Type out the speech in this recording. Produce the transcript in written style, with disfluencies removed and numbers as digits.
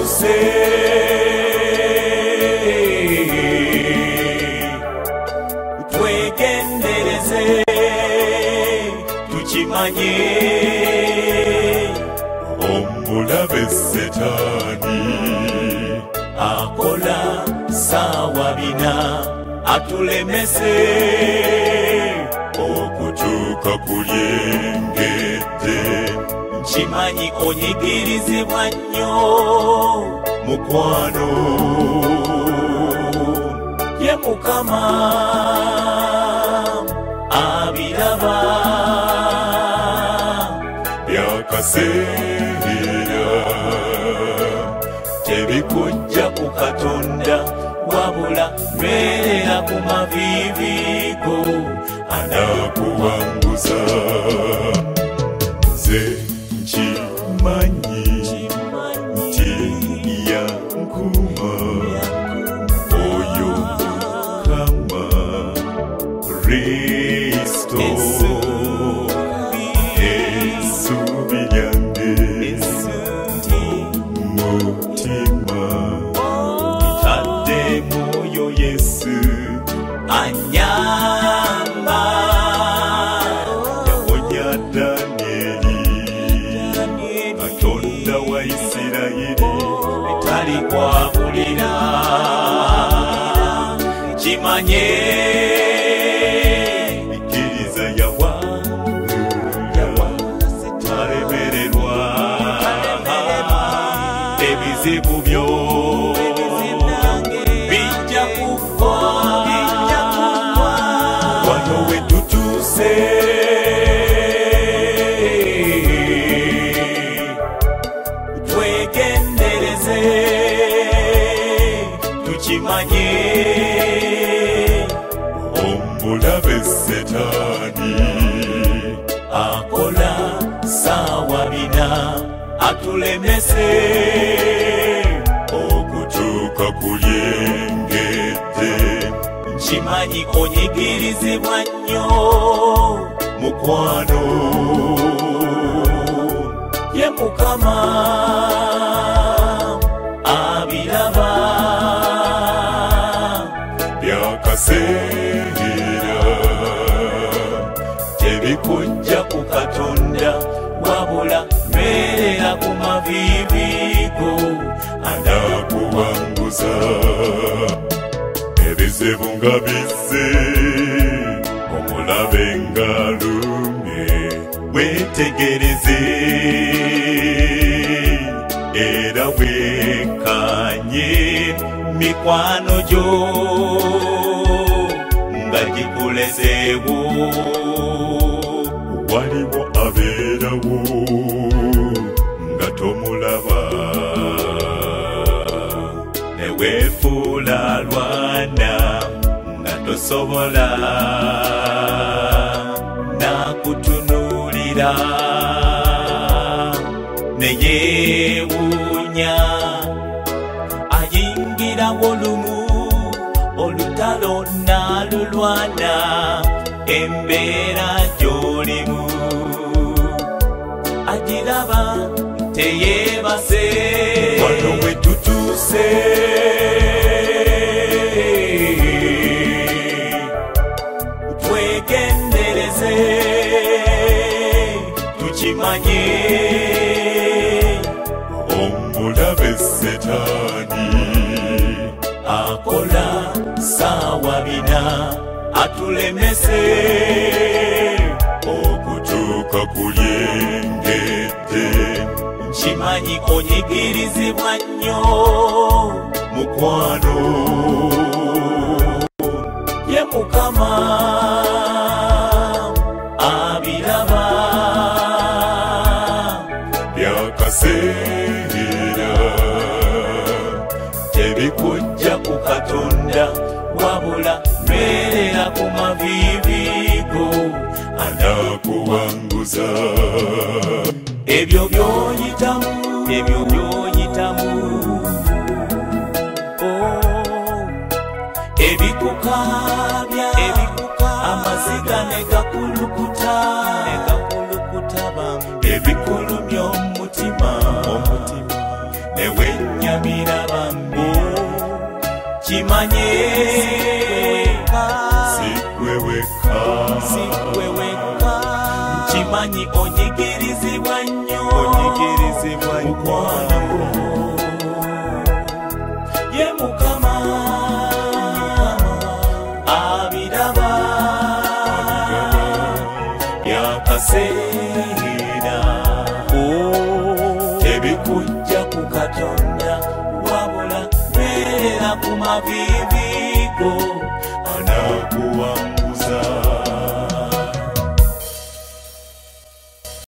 wetutuuse twegendereze tukimanye omulabe Setaani akola sawa bina atulemese okutuuka kulyengedde nkimanyi onyigirizibwa nnyo mukwano ye Mukama abiraba byakaseera tebikujja ku Katonda wabula beerera ku maviiviiko anakuwanguza nze nkimanyi nti yankuma oyo Mukama Kristo essuubi lyange mutima ntadde mwoyo Yesu anyamba yawonya Danyeri Katonda wa Isirayiri talikwabulira kimanye ikkiriza yawa talemererwa ebizibu byo bijja kuggwa wano wetutuuse twegendereze tukimanye omulabe Setaani akola sawa bina atulemese okutuuka kulyengedde nkimanyi onyigirizibwa nnyo mukwano ye Mukama abiraba byakaseera tebikujja ku Katonda wabula beerera ku maviiviiko anakuwanguza ebizibu nga bizze omulabe ng'alumye weetegereze era weekanye mikwano gyo nga gikuleseewo waliwo abeerawo nga tomulaba ne weefuula lwana nga tosobola nakutunuulira ne yeewuunya ayingirawo lumu olutalo nalulwana embeera gy'olimu agiraba teyeebase wano wetutuuse twegendereze tukimanye omulabe Setaani akola sawa bina atulemese okutuuka kulyengedde nkimanyi onyigirizibwa nnyo mukwano ye Mukama abiraba byakaseera tebikujja ku Katonda wabula beerera ku maviiviiko anakuwanguza ebyo by'oyitamu ebikukabya amaziga ne gakulukuta ebikulumya omutima ne wennya kimanye sikweweka kimanyi onyigirizibwa nnyo mukwano ye Mukama abiraba byakaseera tebikujja ku Katonda wabula beera ku maviivigo